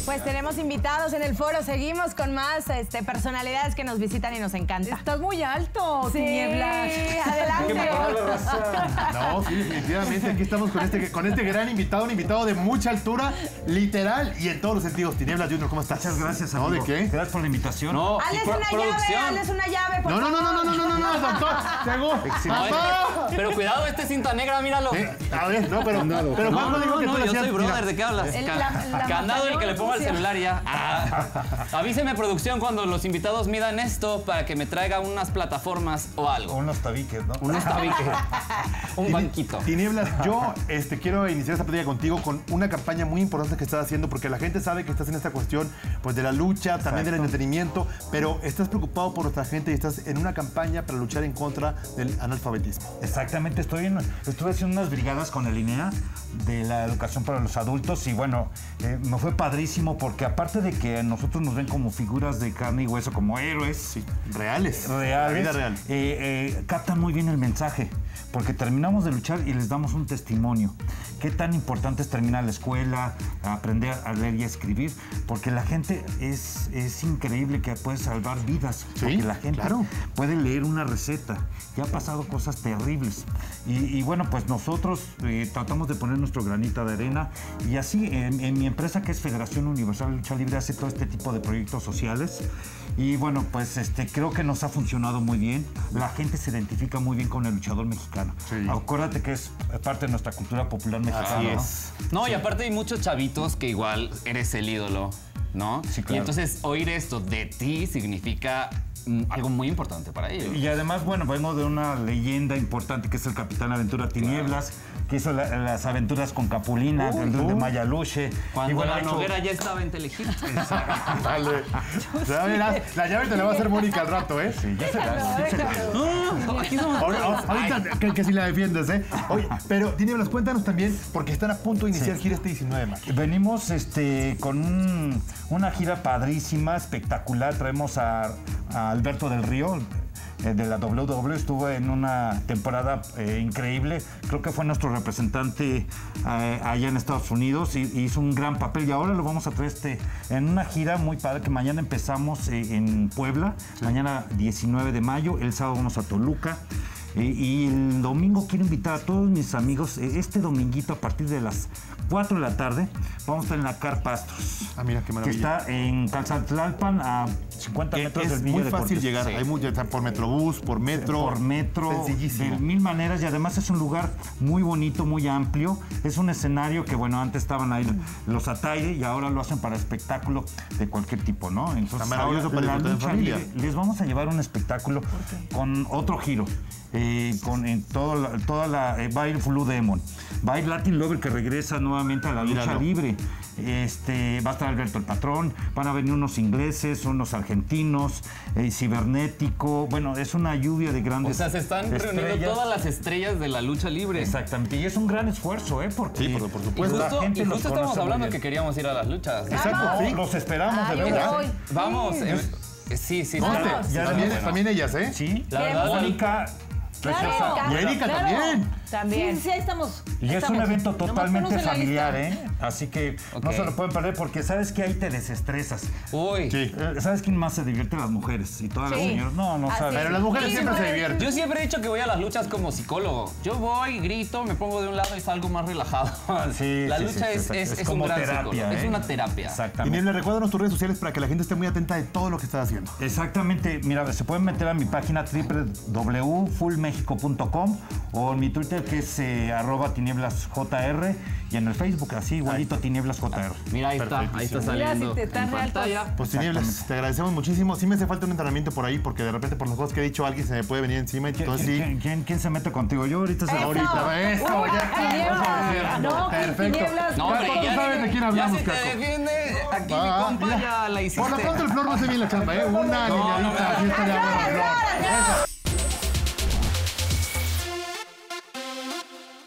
Pues tenemos invitados en el foro, seguimos con más personalidades que nos visitan y nos encanta. Estás muy alto, sí, Tinieblas. Adelante. No, sí, definitivamente aquí estamos con este gran invitado, un invitado de mucha altura, literal y en todos los sentidos. Tinieblas Junior, ¿cómo estás? Muchas gracias, amigo. ¿No? ¿De qué? Gracias por la invitación. No, Hazles una llave, por favor. No, doctor, seguro. Pero cuidado, este es cinta negra, míralo. A ver, no, pero Juanjo dijo que tú le yo hacías, soy brother, mira. ¿de qué hablas? Candado y que le pongo al celular y ya. Avíseme, producción, cuando los invitados midan esto para que me traiga unas plataformas o algo. Unos tabiques, ¿no? Unos tabiques. Un banquito. Tinieblas, yo quiero iniciar esta plática contigo con una campaña muy importante que estás haciendo, porque la gente sabe que estás en esta cuestión pues de la lucha, también del entretenimiento, pero estás preocupado por nuestra gente y estás en una campaña para luchar en contra del analfabetismo. Exactamente, estuve haciendo unas brigadas con el INEA de la educación para los adultos y bueno, me fue padrísimo porque aparte de que nosotros nos ven como figuras de carne y hueso, como héroes. Sí, reales. La vida real. Captan muy bien el mensaje, porque terminamos de luchar y les damos un testimonio. Qué tan importante es terminar la escuela, aprender a leer y a escribir, porque la gente es increíble que puede salvar vidas, ¿sí? Porque la gente puede leer una receta. Ya ha pasado cosas terribles. Y bueno, pues nosotros tratamos de poner nuestro granito de arena y así en mi empresa, que es Federación Universal de Lucha Libre, hace todo este tipo de proyectos sociales. Y bueno, pues creo que nos ha funcionado muy bien. La gente se identifica muy bien con el luchador mexicano. Sí. Acuérdate que es parte de nuestra cultura popular mexicana. Así es. No, y aparte hay muchos chavitos que igual eres el ídolo, ¿no? Sí, claro. Y entonces oír esto de ti significa algo muy importante para ellos. Y además, bueno, vengo de una leyenda importante que es el Capitán Aventura Tinieblas, que hizo las aventuras con Capulina, el de Mayaluche. Cuando y bueno, la Noguera ya estaba inteligente. Dale. La llave te la va a hacer Mónica al rato, ¿eh? Sí, ya se la. No, aquí somos. Ahorita que si la defiendes, ¿eh? Oye, pero Tinieblas, cuéntanos también, porque están a punto de iniciar gira este 19 de mayo. Venimos con una gira padrísima, espectacular. Traemos a Alberto del Río, de la WWE, estuvo en una temporada increíble. Creo que fue nuestro representante allá en Estados Unidos y hizo un gran papel. Y ahora lo vamos a traer en una gira muy padre que mañana empezamos en Puebla, mañana 19 de mayo, el sábado vamos a Toluca. Y el domingo quiero invitar a todos mis amigos, este dominguito a partir de las 4 de la tarde, vamos a estar en la Car Pastros. Ah, mira qué maravilla. Que está en Calzatlalpan, a 50 metros del Villa de Es muy fácil Cortés. llegar, Sí. hay por Metrobús, por metro. De mil maneras, y además es un lugar muy bonito, muy amplio. Es un escenario que, bueno, antes estaban ahí los Ataire y ahora lo hacen para espectáculo de cualquier tipo, ¿no? Entonces, está maravilloso para la disfrutar en lucha familia. libre, les vamos a llevar un espectáculo con otro giro. Va a ir Blue Demon, va a ir Latin Lover, que regresa nuevamente a la lucha libre. Va a estar Alberto el Patrón, van a venir unos ingleses, unos argentinos, Cibernético. Bueno, es una lluvia de grandes. O sea, se están reuniendo todas las estrellas de la lucha libre. Exactamente, y es un gran esfuerzo, porque Sí, por supuesto. Y justo estábamos hablando que queríamos ir a las luchas. Exacto, sí. los esperamos, de Yo me verdad. voy. Vamos. Sí. También ellas, ¿eh? Sí, La verdad, Mónica. Claro. Y Erika también. También. Sí, ahí estamos. Y es un evento Nomás totalmente ponnos en la familiar, lista. ¿eh? Así que no Ok. se lo pueden perder porque sabes que ahí te desestresas. Uy. Sí. ¿Sabes quién más se divierte? Las mujeres y todas las Sí. señoras. No Así sabes. Pero las mujeres Sí, siempre se bueno. divierten. Yo siempre he dicho que voy a las luchas como psicólogo. Yo voy, grito, me pongo de un lado y salgo más relajado. Sí, La sí, lucha sí, es un como gran terapia, psicólogo. Es ¿eh? una terapia. Exactamente. Tinieblas, recuérdanos tus redes sociales para que la gente esté muy atenta de todo lo que estás haciendo. Exactamente, mira, se pueden meter a mi página www.fullmexico.com o en mi Twitter, que es @tinieblasjr, y en el Facebook, así igualito, tinieblasjr. Mira, ahí está saliendo. Mira, si te están en pantalla. Pues Tinieblas, te agradecemos muchísimo. Sí me hace falta un entrenamiento por ahí, porque de repente por las cosas que he dicho alguien se me puede venir encima y entonces sí. ¿Quién se mete contigo? Yo ahorita se Ahorita, eso, ya. No, Perfecto. Tinieblas. No, hombre, Caco, tú sabes de quién hablamos, ya si te Caco. defiende, aquí mi Va, compa mira. ya la hiciste. Por lo pronto el Flor no hace bien la chamba, ¿eh? Una niñadita, así estaría bueno, Flor. Eso.